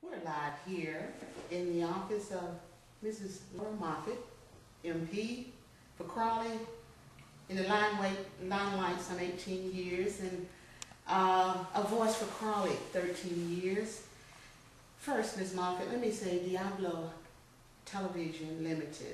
We're live here in the office of Mrs. Laura Moffitt, MP for Crawley, in the limelight some 18 years, and a voice for Crawley 13 years. First, Ms. Moffitt, let me say Diablo Television Limited.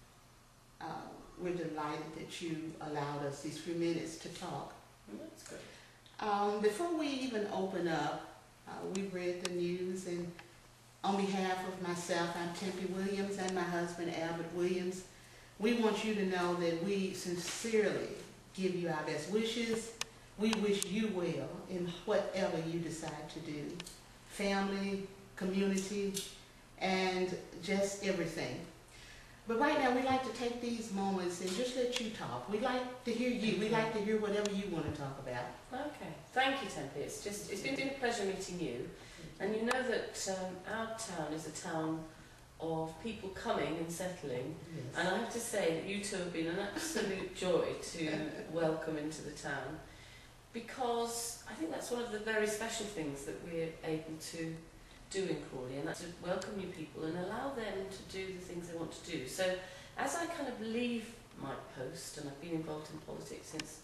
We're delighted that you allowed us these few minutes to talk. That's good. Before we even open up, we read the news, and on behalf of myself, I'm Tempe Williams, and my husband, Albert Williams. We want you to know that we sincerely give you our best wishes. We wish you well in whatever you decide to do. Family, community, and just everything. But right now, we'd like to take these moments and just let you talk. We'd like to hear you. We'd like to hear whatever you want to talk about. Okay. Thank you, Tempe. It's been a pleasure meeting you. And you know that our town is a town of people coming and settling. Yes. And I have to say that you two have been an absolute joy to welcome into the town, because I think that's one of the very special things that we're able to do in Crawley, and that's to welcome new people and allow them to do the things they want to do. So as I kind of leave my post, and I've been involved in politics since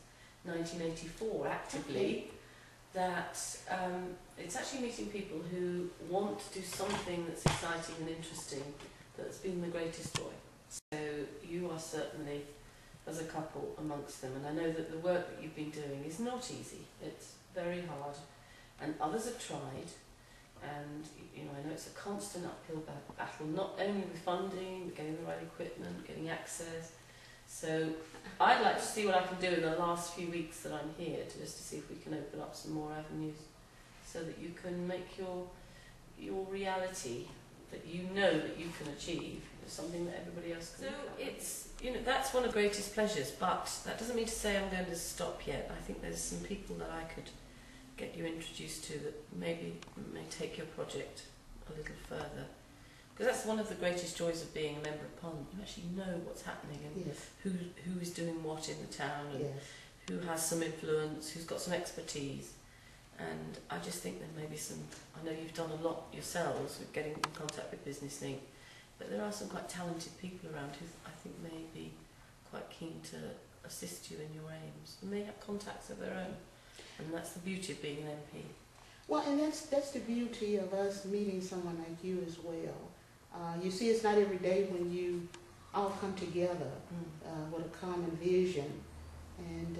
1984 actively, that it's actually meeting people who want to do something that's exciting and interesting that's been the greatest joy. So you are certainly, as a couple, amongst them, and I know that the work that you've been doing is not easy. It's very hard, and others have tried. And you know, I know it's a constant uphill battle, not only with funding, but getting the right equipment, getting access. So I'd like to see what I can do in the last few weeks that I'm here, just to see if we can open up some more avenues, so that you can make your reality that you know that you can achieve something that everybody else can. So it's, you know, that's one of the greatest pleasures. But that doesn't mean to say I'm going to stop yet. I think there's some people that I could get you introduced to that maybe may take your project a little further. Because that's one of the greatest joys of being a Member of Parliament. You actually know what's happening and Yes. who is doing what in the town, and Yes. who has some influence, who's got some expertise. And I just think there may be some, I know you've done a lot yourselves with getting in contact with Business Link, but there are some quite talented people around who I think may be quite keen to assist you in your aims, and may have contacts of their own. And that's the beauty of being an MP. Well, and that's the beauty of us meeting someone like you as well. You see, it's not every day when you all come together with a common vision and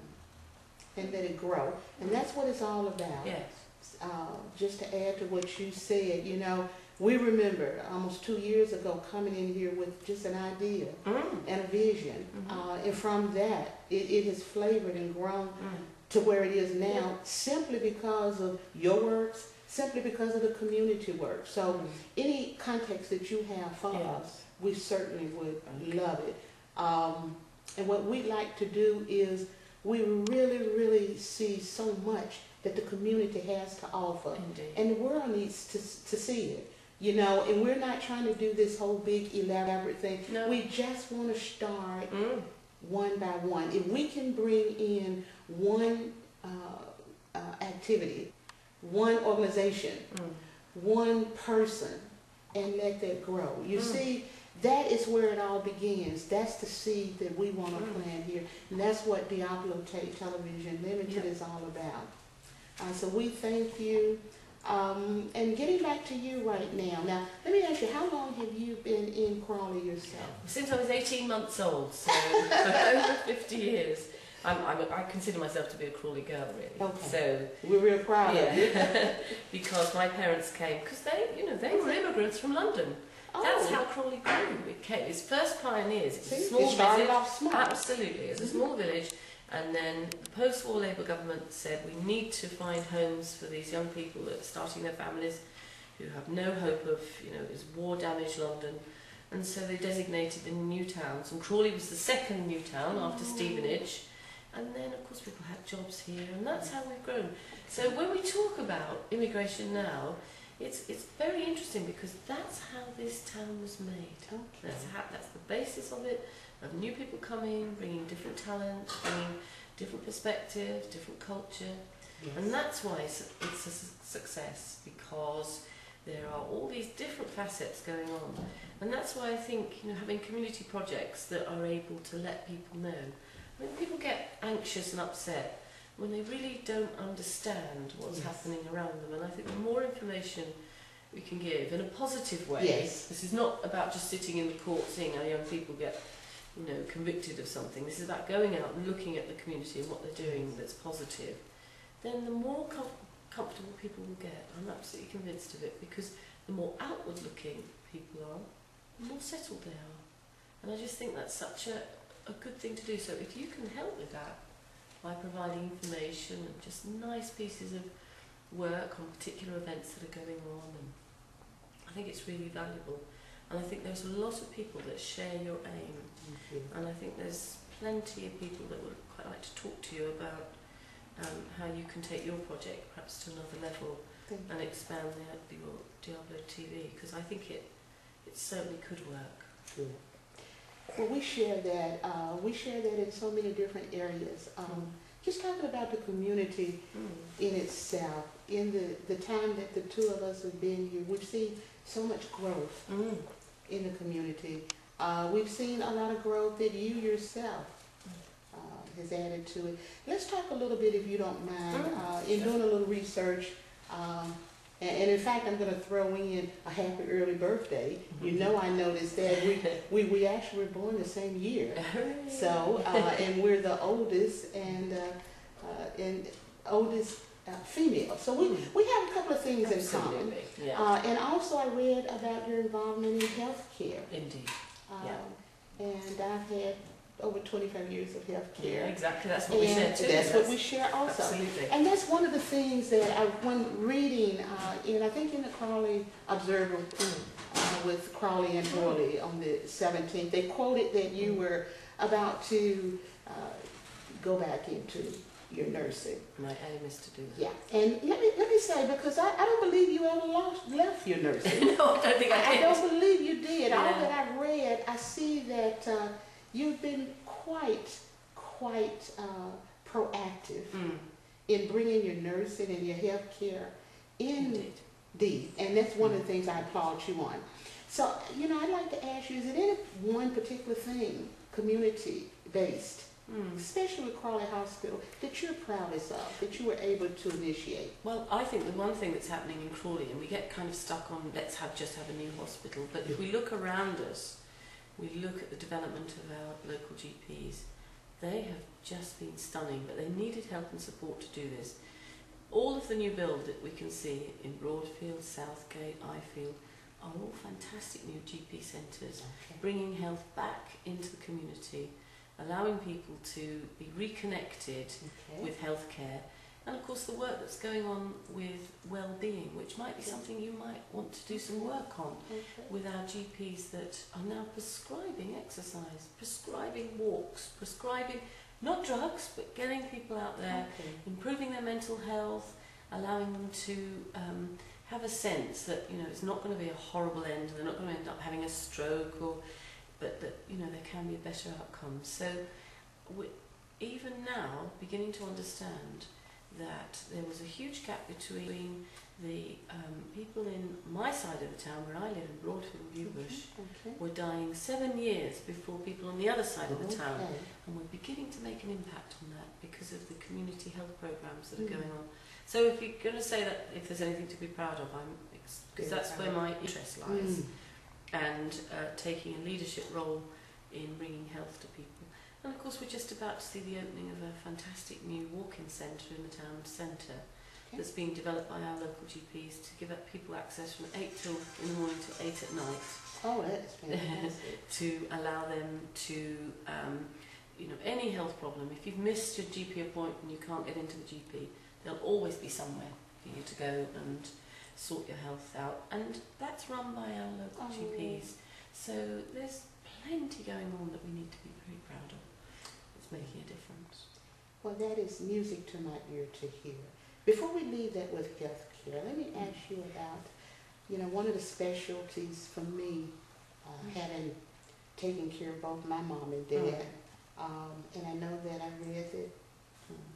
let it grow. And that's what it's all about. Yes. Just to add to what you said, you know, we remember almost 2 years ago coming in here with just an idea and a vision. And from that, it has flavored and grown to where it is now, simply because of your works, simply because of the community work. So any context that you have for us, we certainly would love it. And what we like to do is we really see so much that the community has to offer. Indeed. And the world needs to see it. You know, and we're not trying to do this whole big elaborate thing. No. We just want to start one by one. If we can bring in one activity, one organization, one person, and let that grow. You see, that is where it all begins. That's the seed that we want to plant here. And that's what Diablo Television Limited is all about. So we thank you. And getting back to you right now. Now, let me ask you, how long have you been in Crawley yourself? Since I was 18 months old, so over 50 years. I consider myself to be a Crawley girl, really. Okay. So we're real proud of you. because my parents came, because they were immigrants from London. That's how Crawley grew. It came. Its first pioneers. It's a small started village. off small. Absolutely, it's a small village. And then the post-war Labour government said we need to find homes for these young people that are starting their families, who have no hope of, it's war-damaged London. And so they designated the new towns, and Crawley was the second new town after Stevenage. And then, of course, people had jobs here, and that's how we've grown. So when we talk about immigration now, it's very interesting, because that's how this town was made. Okay. That's the basis of it, of new people coming, bringing different talents, bringing different perspectives, different culture. Yes. And that's why it's a success, because There are all these different facets going on, and that's why I think, you know, having community projects that are able to let people know. When people get anxious and upset, when they really don't understand what's happening around them, and I think the more information we can give in a positive way. Yes. This is not about just sitting in the court seeing how young people get, you know, convicted of something. This is about going out and looking at the community and what they're doing that's positive. Then the more comfortable people will get. I'm absolutely convinced of it, because the more outward looking people are, the more settled they are. And I just think that's such a good thing to do. So if you can help with that by providing information and just nice pieces of work on particular events that are going on, and I think it's really valuable. And I think there's a lot of people that share your aim, and I think there's plenty of people that would quite like to talk to you about how you can take your project perhaps to another level and expand your Diablo TV, because I think it certainly could work. Good. Well, we share that. We share that in so many different areas. Just talking about the community in itself, in the time that the two of us have been here, we've seen so much growth in the community. We've seen a lot of growth that you yourself has added to it. Let's talk a little bit, if you don't mind, in doing a little research. And in fact, I'm going to throw in a happy early birthday. You know, I noticed that we actually were born the same year. So, and we're the oldest and oldest female. So we have a couple of things in common. Yeah. And also I read about your involvement in healthcare. Indeed. And I've had over 25 years of healthcare. Yeah, exactly. That's what we share too. That's what we share also. Absolutely. And that's one of the things that when reading, I think in the Crawley Observer with Crawley and Morley on the 17th, they quoted that you were about to go back into your nursing. My aim is to do that. Yeah, and let me say, because I don't believe you ever left your nursing. No, I don't think I did. I don't believe you did. Yeah. All that I've read, I see that you've been quite proactive in bringing your nursing and your health care in deep, and that's one of the things I applaud you on. So, you know, I'd like to ask you, is it any one particular thing, community-based, especially with Crawley Hospital, that you're proudest of, that you were able to initiate? Well, I think the one thing that's happening in Crawley, and we get kind of stuck on let's just have a new hospital, but if we look around us, we look at the development of our local GPs, they have just been stunning, but they needed help and support to do this. All of the new build that we can see in Broadfield, Southgate, Ifield are all fantastic new GP centres, bringing health back into the community, allowing people to be reconnected with healthcare, and of course the work that's going on with well-being, which might be something you might want to do some work on with our GPs that are now prescribing exercise, prescribing walks, prescribing not drugs, but getting people out there, improving their mental health, allowing them to have a sense that, you know, it's not going to be a horrible end, they're not going to end up having a stroke, but that, you know, there can be a better outcome. So we're even now beginning to understand that there was a huge gap between the people in my side of the town, where I live in Broadfield, Newbush, were dying 7 years before people on the other side of the town, and we're beginning to make an impact on that because of the community health programs that are going on. So if you're going to say that if there's anything to be proud of, because that's where my interest lies, and taking a leadership role in bringing health to people. And of course we're just about to see the opening of a fantastic new walk-in centre in the town centre that's being developed by our local GPs to give up people access from 8 in the morning to 8 at night. Oh, that's fantastic. To allow them to, you know, any health problem, if you've missed your GP appointment and you can't get into the GP, there'll always be somewhere for you to go and sort your health out. And that's run by our local GPs. So there's plenty going on that we need to be very proud of. It's making a difference. Well, that is music to my ear to hear. Before we leave that with healthcare, let me ask you about, you know, one of the specialties for me, having taken care of both my mom and dad, and I know that I read that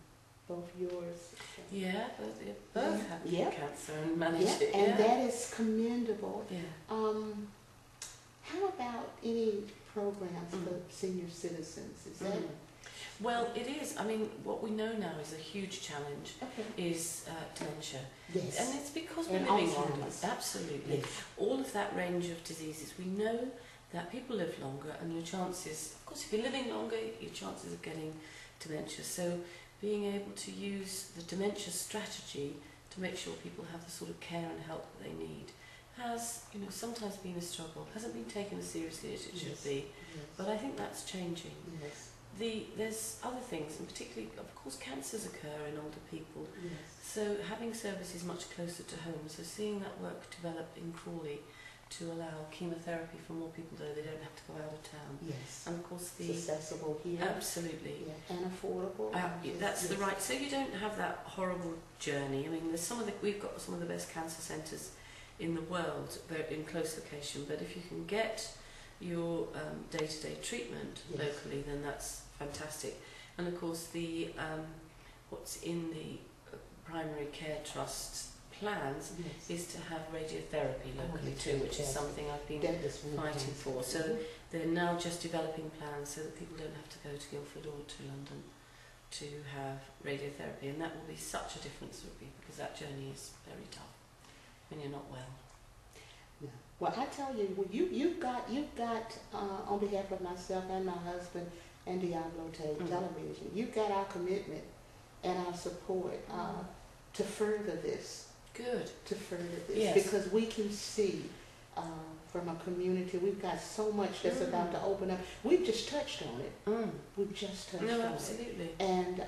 both yours. Yeah, both have Yep. cancer and managed Yeah, it. and that is commendable. Yeah. How about any programs Mm. for senior citizens? Is that Well, it is. I mean, what we know now is a huge challenge okay? is dementia. Yes. And it's because we're And living longer. Alzheimer's. Absolutely. Yes. All of that range of diseases. We know that people live longer and your chances, of course, if you're living longer, your chances of getting dementia. So being able to use the dementia strategy to make sure people have the sort of care and help that they need has, sometimes been a struggle. Hasn't been taken as seriously as it should be. Yes. But I think that's changing. Yes. There's other things, and particularly, of course, cancers occur in older people. Yes. So having services much closer to home, so seeing that work develop in Crawley to allow chemotherapy for more people though they don't have to go out of town. Yes. And of course It's accessible here. absolutely. Yeah. And affordable. That's the Yes. right. So you don't have that horrible journey. I mean, we've got some of the best cancer centres in the world. They're in close location, but if you can get your day-to-day treatment Yes. locally, then that's fantastic. And of course, the what's in the primary care trust plans Yes. is to have radiotherapy locally that's too, which is fantastic. something I've been That is fighting for. So Mhm. they're now just developing plans so that people don't have to go to Guildford or to London to have radiotherapy, and that will be such a difference for people because that journey is very tough when you're not well. No. Well, I tell you, you've got on behalf of myself and my husband and Diablo Television, you've got our commitment and our support to further this. Good. To further this, Yes. because we can see from a community, we've got so much that's about to open up. We've just touched on it. We've just touched No, on absolutely. it, and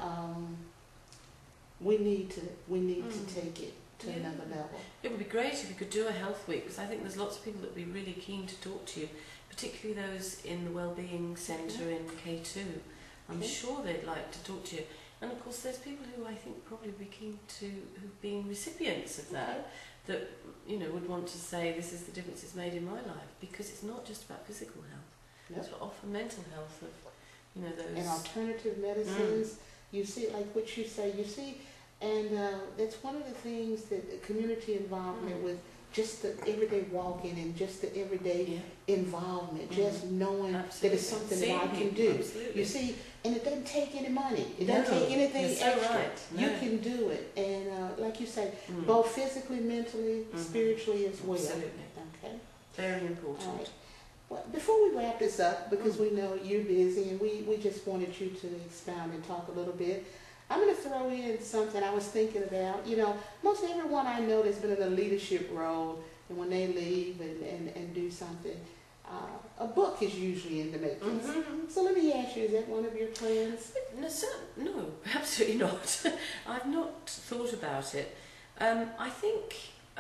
we need to take it to Yeah. another level. It would be great if you could do a health week, because I think there's lots of people that would be really keen to talk to you, particularly those in the Wellbeing Centre in K2. I'm Okay. sure they'd like to talk to you. And of course there's people who I think probably would be keen to, who've been recipients of that, that would want to say this is the difference it's made in my life, because it's not just about physical health. Yep. It's often mental health of, those... And alternative medicines, you see, like what you say, and that's one of the things that community involvement with just the everyday walking and just the everyday involvement, just knowing that it's something that I can do. Absolutely. You see, and it doesn't take any money. It doesn't take anything You're so extra. right. No. You can do it, and like you say, both physically, mentally, spiritually as well. Absolutely. Okay. Very important. All right. Well, before we wrap this up, because we know you're busy, and we just wanted you to expound and talk a little bit, I'm going to throw in something I was thinking about. Most everyone I know that's been in a leadership role, and when they leave and do something, a book is usually in the making. So let me ask you, is that one of your plans? No, absolutely not. I've not thought about it. I think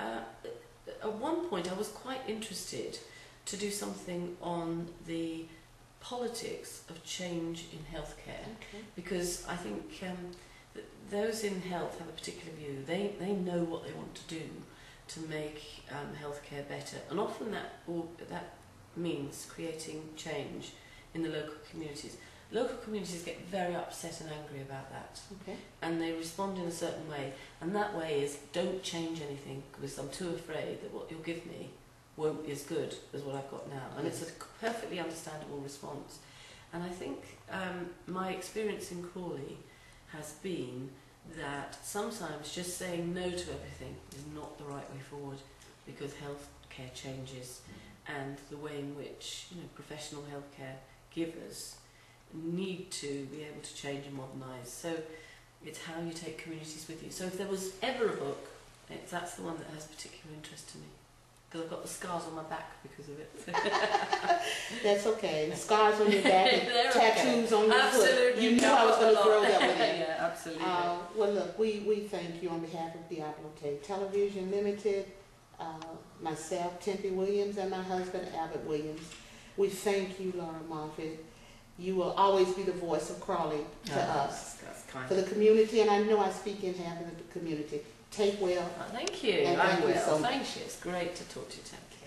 at one point I was quite interested to do something on the politics of change in healthcare, because I think those in health have a particular view. They know what they want to do to make healthcare better, and often that means creating change in the local communities. Local communities get very upset and angry about that, and they respond in a certain way, and that way is don't change anything because I'm too afraid that what you'll give me won't be as good as what I've got now. And it's a perfectly understandable response. And I think my experience in Crawley has been that sometimes just saying no to everything is not the right way forward, because healthcare changes and the way in which professional healthcare givers need to be able to change and modernise. So it's how you take communities with you. So if there was ever a book, that's the one that has particular interest to me, because I've got the scars on my back because of it. That's okay. Scars on your back and tattoos on your absolutely. foot. You knew I was going to throw that one in. Yeah, absolutely. Well, look, we thank you on behalf of Diablo Television Limited, myself, Tempe Williams, and my husband, Albert Williams. We thank you, Laura Moffitt. You will always be the voice of Crawley to us, that's kind for the community, and I know I speak in behalf of the community. Take well. Thank you. And I thank you will. so much. Thank you. It's great to talk to you, Tempe.